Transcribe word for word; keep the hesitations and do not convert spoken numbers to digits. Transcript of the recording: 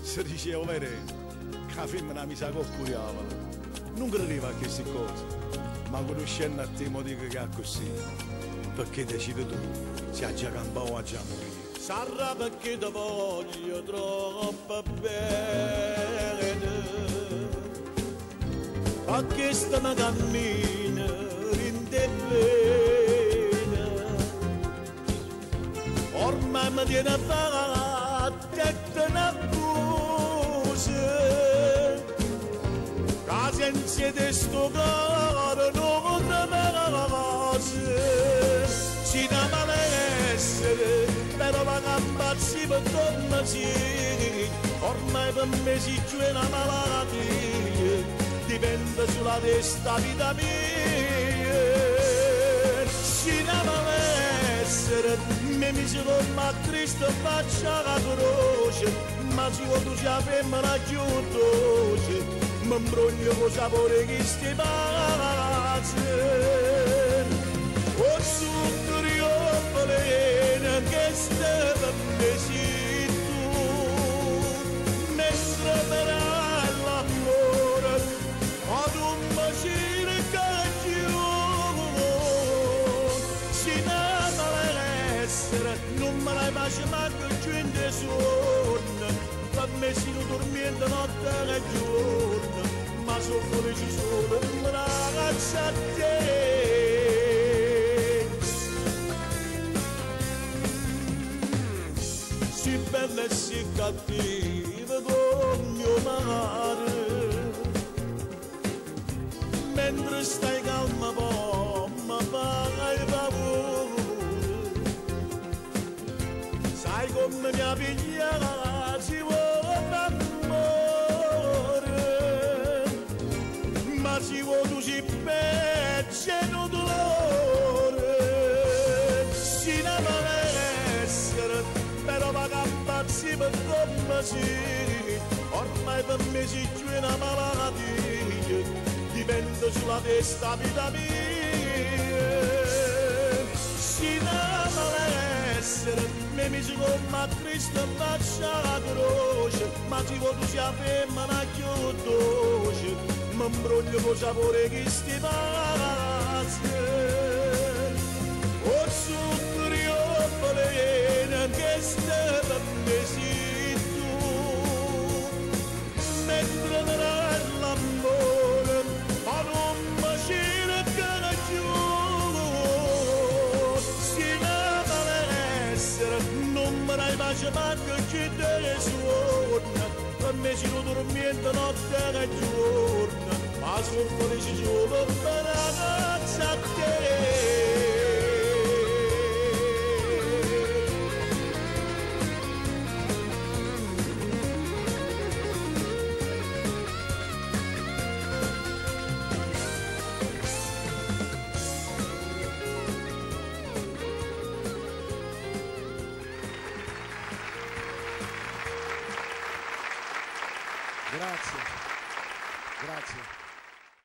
si diceva vero che la femmina mi sa coccuriava, non credeva a queste cose, ma conoscendo a te mo dico che è così, perché decidi tu se ha già campato o ha già morito. Sarà perché ti voglio troppo bene, perché sta mi cammina in te bene, ormai mi tiene fatta e te ne accuse, che senza te sto cuore non te me si da malessere, però va a pazzi per torna sì, ormai per me si c'è una malattia, dipende sulla testa vita mia, si da malessere, mi misero ma Cristo faccia la croce, ma se tu ci femmina più dolce, mi imbroglio con sapore che sti pazzi. O zucchero balena che sta per me sei tu, mentre per l'amore ad un bacino che giù, si deve l'essere, non me l'hai mai manco giù in te sonno, per me si non dormiendo notte e giorno, ma sono felice solo in ragazza a te. Si bella e si cattiva con mio mare, mentre stai calma po' ma fai paura, sai come mi ha pigliata si vuole amore, ma si vuole tu si pezzi e non dolore, si ne malessere, però va a pazzi per come sì, ormai per me si c'è una malattia, dipende sulla testa vita mia, si deve malessere, mi misi come a Cristo faccia la croce, ma se tu sia femmina più dolce, mi imbroglio con sapore che sti pazzi. O zucchero balena che sta per me sei tu, mentre nell'amore ad un bacino che ne giù, si deve l'essere, non me l'hai mai manco che te suona, per me si non dormiendo notte e giorno, ma sono felice solo per la ragazza a te. Grazie, grazie.